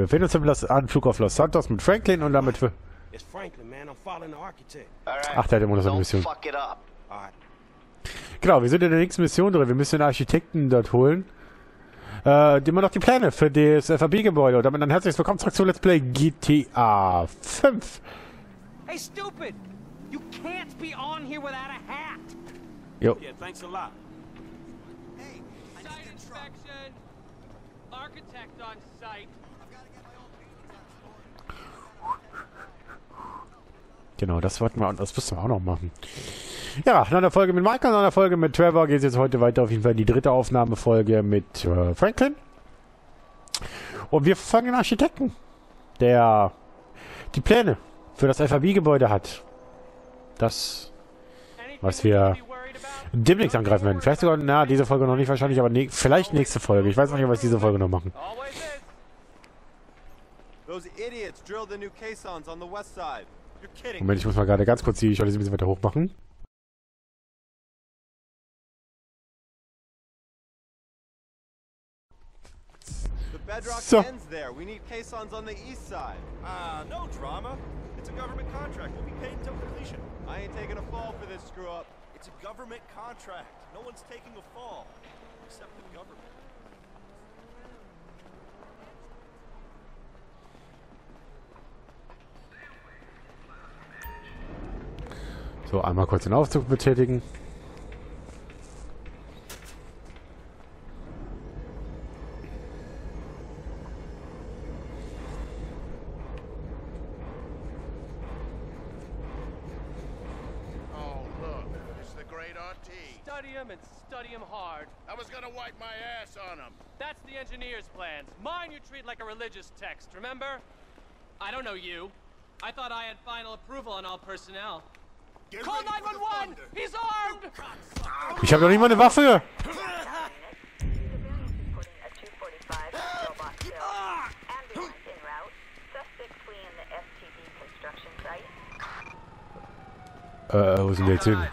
befinden uns im Anflug auf Los Santos mit Franklin und damit für... Ach, der hat immer noch so eine Mission. Genau, wir sind in der nächsten Mission drin. Wir müssen den Architekten dort holen. Die immer noch die Pläne für das FAB-Gebäude. Und damit ein herzliches Willkommen zurück zu Let's Play GTA 5. Hey, stupid! You can't be on here without a hat! Jo. Yeah, thanks a lot. Hey, site inspection! Architect on site! Genau, das wollten wir und das müssen wir auch noch machen. Ja, nach einer Folge mit Michael, nach einer Folge mit Trevor geht es jetzt heute weiter. Auf jeden Fall die dritte Aufnahmefolge mit Franklin. Und wir verfolgen den Architekten, der die Pläne für das FAB-Gebäude hat. Das, was wir demnächst angreifen werden. Vielleicht sogar, na, diese Folge noch nicht wahrscheinlich, aber vielleicht nächste Folge. Ich weiß noch nicht, was diese Folge noch machen. Moment, ich muss mal gerade ganz kurz die Journalist ein bisschen weiter hoch machen. So. No drama. It's a government contract. We'll be paid until completion. I ain't taking a fall for this screw up. It's a government contract. No one's taking a fall. Except the government. So, einmal kurz den Aufzug betätigen. Study him and study him hard. I was gonna wipe my ass on him. That's the engineer's plans. Mine you treat like a religious text, remember? I don't know you. I thought I had final approval on all personnel. Call 911! He's armed! Ich habe doch nicht mal eine Waffe! Wo sind die jetzt hin?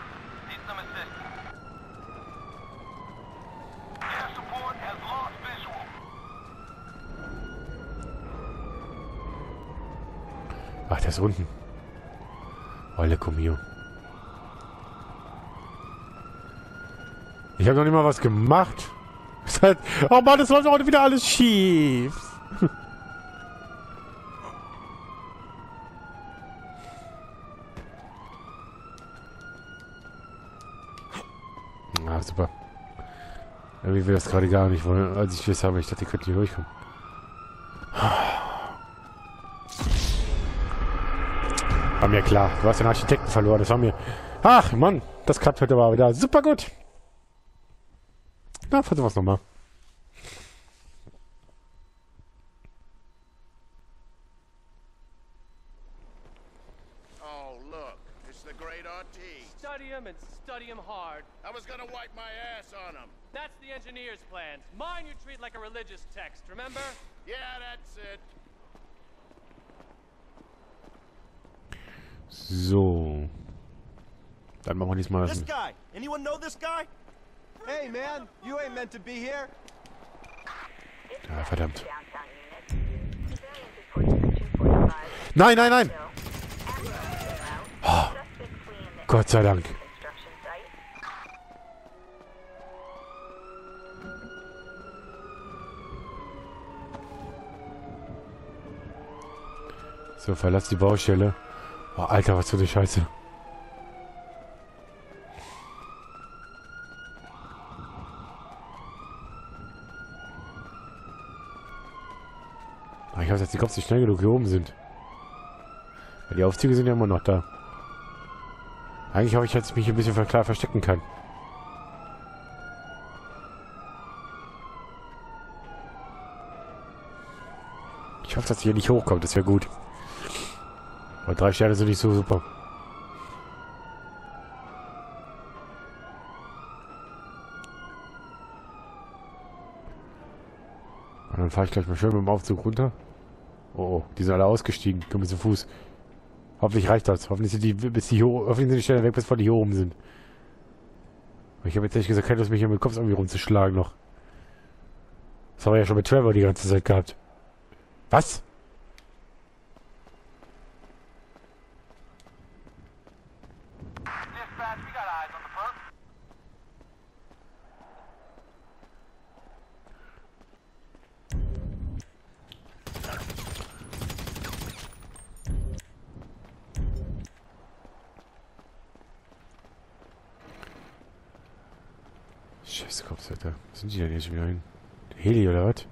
Ach, der ist unten. Olle Comio. Ich habe noch nicht mal was gemacht. Oh Mann, das läuft heute wieder alles schief. Ah, super. Irgendwie will das gerade gar nicht wollen. Als ich das habe, ich dachte, die könnten hier durchkommen. War mir klar. Du hast den Architekten verloren. Das war mir... Ach, Mann. Das klappt heute aber wieder super gut. Na, versuchen wir es nochmal. Oh, look. It's the great RT. Study him and study him hard. I was gonna wipe my ass on him. That's the engineer's plans. Mine you treat like a religious text, remember? Yeah, that's it. So. Dann machen wir diesmal This guy. Anyone know this guy? Hey man, you ain't meant to be here. Ja, verdammt. Nein, nein, nein! Oh, Gott sei Dank. So, verlass die Baustelle. Oh, Alter, was für eine Scheiße. Ich hoffe, dass die Cops nicht schnell genug hier oben sind. Weil die Aufzüge sind ja immer noch da. Eigentlich hoffe ich, dass ich mich ein bisschen klar verstecken kann. Ich hoffe, dass hier nicht hochkommt. Das wäre gut. Aber 3 Sterne sind nicht so super. Und dann fahre ich gleich mal schön mit dem Aufzug runter. Oh, die sind alle ausgestiegen. Kommen zu Fuß. Hoffentlich reicht das. Hoffentlich sind die, hoffentlich sind die Sterne weg, bis vor die hier oben sind. Aber ich habe jetzt ehrlich gesagt keine Lust, mich hier mit dem Kopf irgendwie rumzuschlagen noch. Das haben wir ja schon mit Trevor die ganze Zeit gehabt. Was? Dispatch, we got eyes on the perp. Scheiße, Kopf, Alter. Wo sind die denn jetzt schon wieder hin? Heli oder was?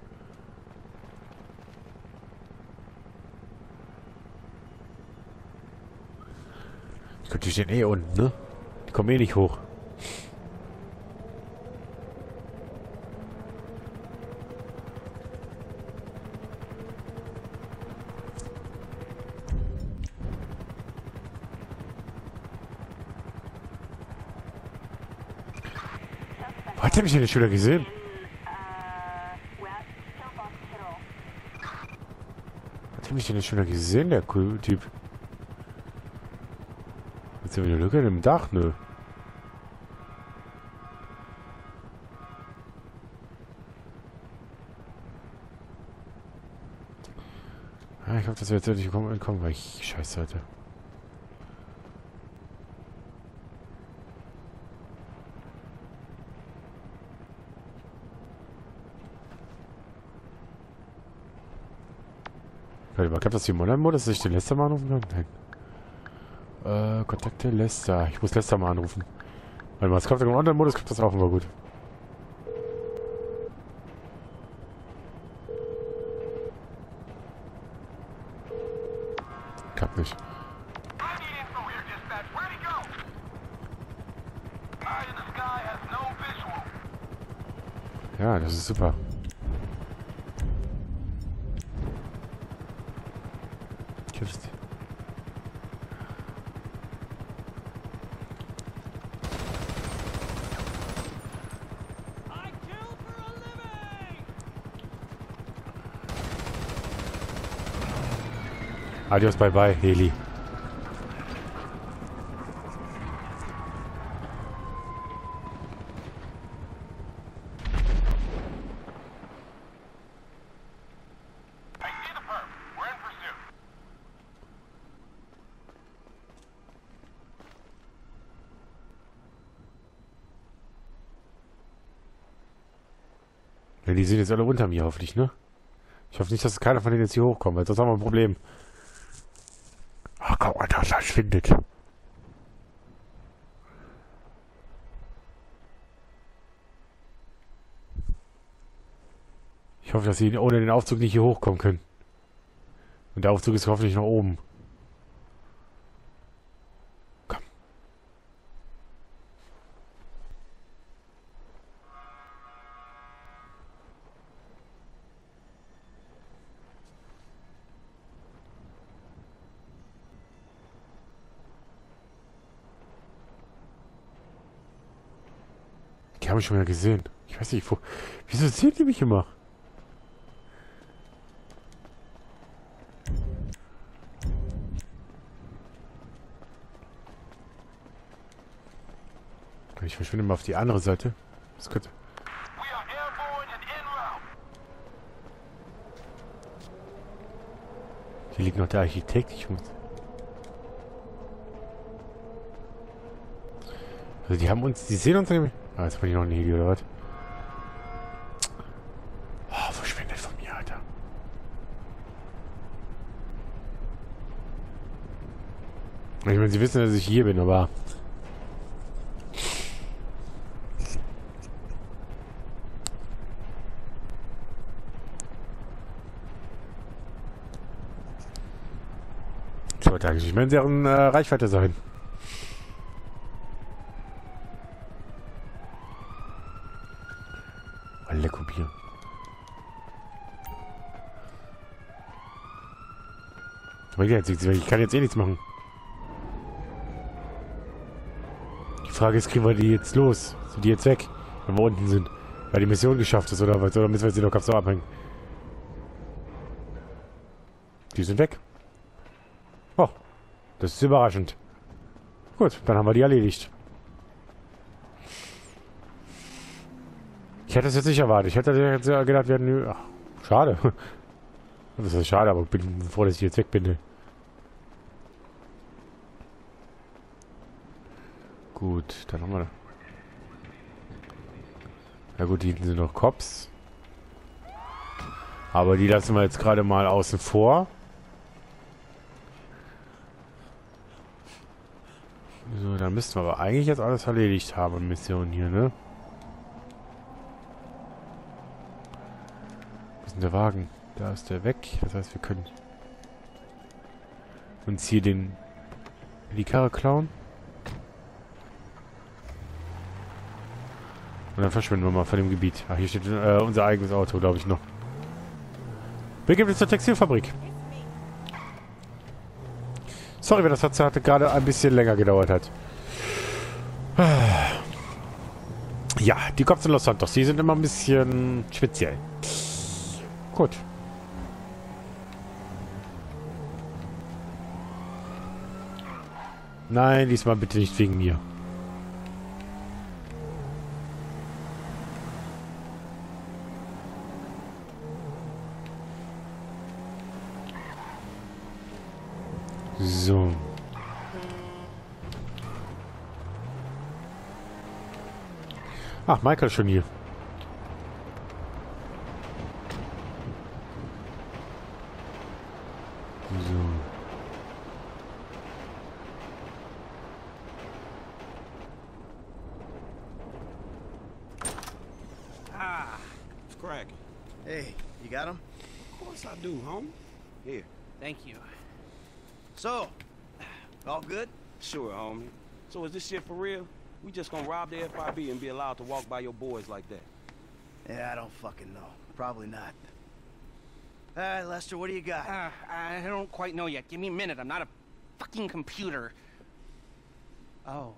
Ich könnte, die stehen eh unten, ne? Die kommen eh nicht hoch. Hat er mich denn schon wieder gesehen? Hat er mich denn schon wieder gesehen, der Typ? Jetzt haben wir eine Lücke im Dach, nö. Ah, ich hoffe, dass wir jetzt endlich entkommen, weil ich scheiße hatte. Warte mal, klappt das hier im Online-Modus, dass ich den Lester mal anrufen kann? Nein. Kontakte Lester. Ich muss Lester mal anrufen. Warte mal, es klappt im Online-Modus, klappt das auch immer gut. Klappt nicht. I need info here, dispatch. Where'd he go? Eye in the sky has no visual. Ja, das ist super. Tschüss. I kill for a living! Adios, bye bye, Heli. I see the perp. We're in pursuit. Ja, die sind jetzt alle unter mir, hoffentlich, ne? Ich hoffe nicht, dass keiner von denen jetzt hier hochkommt, weil sonst haben wir ein Problem. Ach komm, Alter, das verschwindet. Ich hoffe, dass sie ohne den Aufzug nicht hier hochkommen können. Und der Aufzug ist hoffentlich nach oben. Komm. Die haben mich schon wieder gesehen. Ich weiß nicht, wo. Wieso sehen die mich immer? Ich verschwinde mal auf die andere Seite. Das könnte. We are airborne and en route. Hier liegt noch der Architekt. Ich muss. Also die haben uns. Die sehen uns nämlich. Ah, jetzt bin ich noch ein Heli oder was? Oh, verschwindet von mir, Alter. Ich meine, sie wissen, dass ich hier bin, aber. Sollte eigentlich nicht mehr in deren Reichweite sein. Alle kopieren. Aber jetzt, ich kann jetzt eh nichts machen. Die Frage ist, kriegen wir die jetzt los? Sind die jetzt weg, wenn wir unten sind? Weil die Mission geschafft ist oder was? Oder müssen wir sie noch ganz so abhängen? Die sind weg. Oh, das ist überraschend. Gut, dann haben wir die erledigt. Ich hätte es jetzt nicht erwartet. Ich hätte jetzt gedacht, wir hätten... Ach, schade. Das ist schade, aber ich bin froh, dass ich jetzt weg bin. Gut, dann haben wir... Ja gut, hinten sind noch Cops. Aber die lassen wir jetzt gerade mal außen vor. So, dann müssten wir aber eigentlich jetzt alles erledigt haben, Mission hier, ne? Wo ist denn der Wagen? Da ist der weg. Das heißt, wir können uns hier die Karre klauen. Und dann verschwinden wir mal von dem Gebiet. Ach, hier steht unser eigenes Auto, glaube ich, noch. Begeben wir zur Textilfabrik. Sorry, wenn das hatte gerade ein bisschen länger gedauert hat. Ja, die Cops in Los Santos, die sind immer ein bisschen speziell. Gut. Nein, diesmal bitte nicht wegen mir. So. Ach, Michael ist schon hier. So. Ah, it's cracking. Hey, you got him? Of course I do, homie. Here. Thank you. So, all good? Sure, homie. So is this shit for real? We just gonna rob the FIB and be allowed to walk by your boys like that? Yeah, I don't fucking know. Probably not. All right, Lester, what do you got? I don't quite know yet. Give me a minute. I'm not a fucking computer. Oh.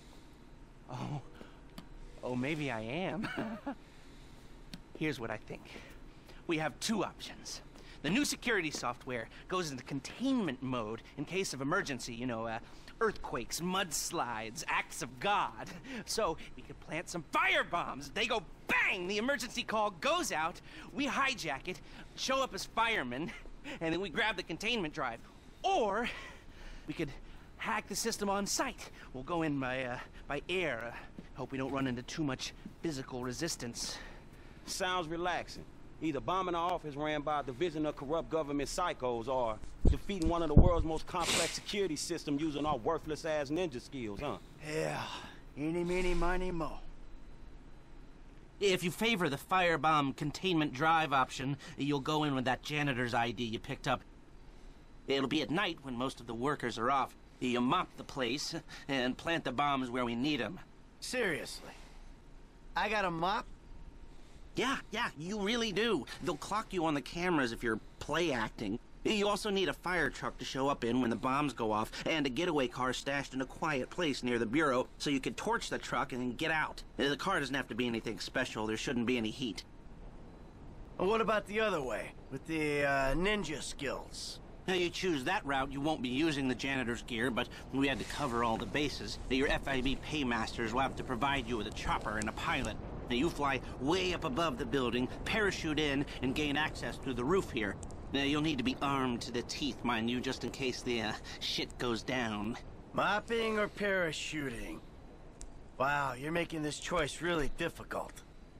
Oh, maybe I am. Here's what I think. We have two options. The new security software goes into containment mode in case of emergency, you know, earthquakes, mudslides, acts of God. So we could plant some fire bombs. They go bang! The emergency call goes out. We hijack it, show up as firemen, and then we grab the containment drive. Or we could hack the system on site. We'll go in by air. Hope we don't run into too much physical resistance. Sounds relaxing. Either bombing an office ran by a division of corrupt government psychos or defeating one of the world's most complex security systems using our worthless-ass ninja skills, huh? Yeah, eeny, meeny, miny, mo. If you favor the firebomb containment drive option, you'll go in with that janitor's ID you picked up. It'll be at night when most of the workers are off. You mop the place and plant the bombs where we need them. Seriously? I got a mop? Yeah, you really do. They'll clock you on the cameras if you're play acting. You also need a fire truck to show up in when the bombs go off, and a getaway car stashed in a quiet place near the bureau so you can torch the truck and then get out. The car doesn't have to be anything special. There shouldn't be any heat. And what about the other way, with the ninja skills? Now, you choose that route, you won't be using the janitor's gear, but we had to cover all the bases. Your FIB paymasters will have to provide you with a chopper and a pilot. Now, you fly way up above the building, parachute in, and gain access through the roof here. Now, you'll need to be armed to the teeth, mind you, just in case the shit goes down. Mopping or parachuting? Wow, you're making this choice really difficult.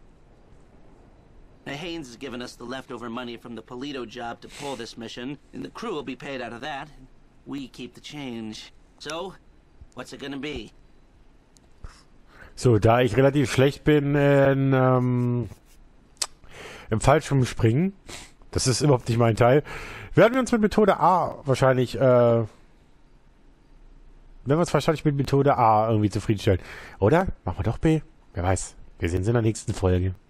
Now, Haynes has given us the leftover money from the Polito job to pull this mission, and the crew will be paid out of that. We keep the change. So, what's it gonna be? So, da ich relativ schlecht bin im Fallschirmspringen, das ist überhaupt nicht mein Teil, werden wir uns mit Methode A wahrscheinlich, mit Methode A irgendwie zufriedenstellen. Oder? Machen wir doch B? Wer weiß. Wir sehen uns in der nächsten Folge.